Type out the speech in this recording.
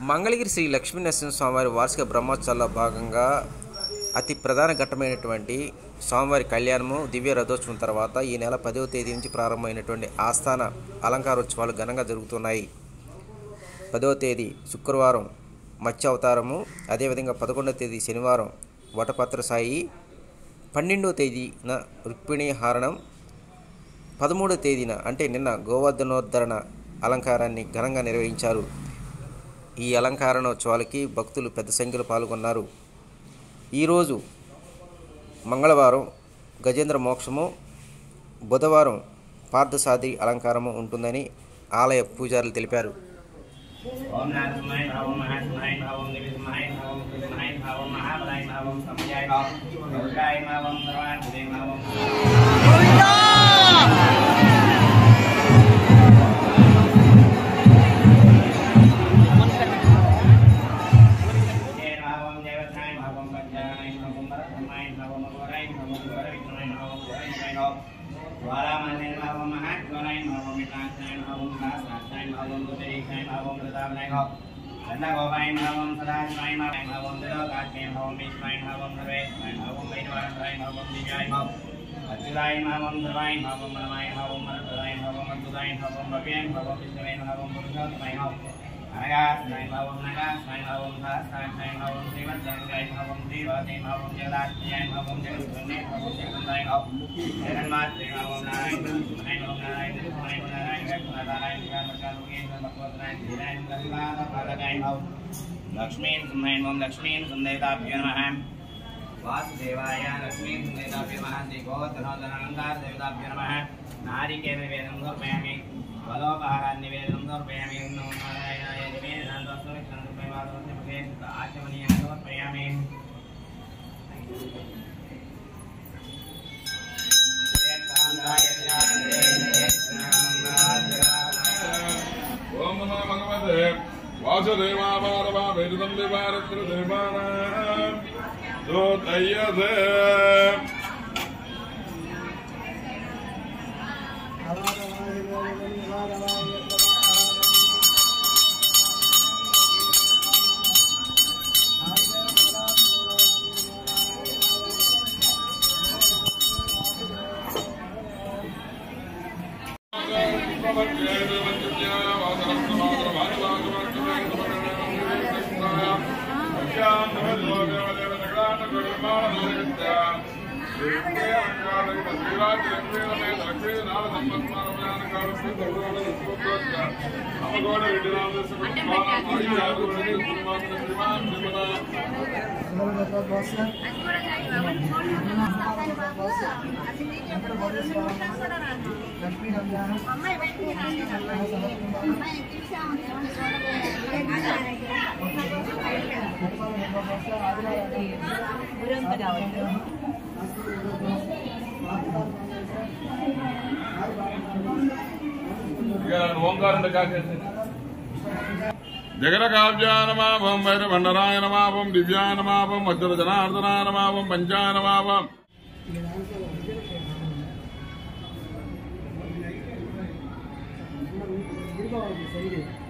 మంగళగిరి శ్రీ లక్ష్మీనరసింహ స్వామివారి వార్షిక బ్రహ్మోత్సవాల్లో భాగంగా అతి ప్రధాన ఘట్టమైనటువంటి స్వామివారి కళ్యాణము దివ్య రథోత్సవం తర్వాత ఈ నెల 10వ తేదీ నుంచి ప్రారంభమైనటువంటి ఆస్థాన అలంకారోత్సవాలు ఘనంగా జరుగుతున్నాయి. 10వ తేదీ శుక్రవారం మత్స్య అవతారము, అదేవిధంగా 11వ తేదీ శనివారం వటపత్ర సాయి, 12వ తేదీన రుక్మిణీ హారణం, 13వ తేదీన అంటే నిన్న గోవర్ధనోద్ధరణ అలంకారాన్ని ఘనంగా నిర్వహించారు. ఈ అలంకారణోత్సవాలకి భక్తులు పెద్ద సంఖ్యలో పాల్గొన్నారు. ఈరోజు మంగళవారం గజేంద్ర మోక్షము, బుధవారం పార్థసాది అలంకారము ఉంటుందని ఆలయ పూజారులు తెలిపారు. लक्ष्मीं सुंदरताभ्यो नमः। वासुदेवाय लक्ष्मीं सुंदरताभ्यो नमः। श्री गोवर्धनोद्धरणालंकार देवताभ्यो नमः। नारिकेल निवेदनं समर्पयामि, फलोपहार निवेदनं समर्पयामि। नमो नारायणाय निवेदनं समर्पयामि। आचमनीयं समर्पयामि। ओम नमो भगवते वासुदेवाय देवानां दोतयते जगरकाव्याय नमः। वैरभण्डराय नमः। दिव्याय नमः। वज्रजनार्दनाय नमः। पंचाय नमः।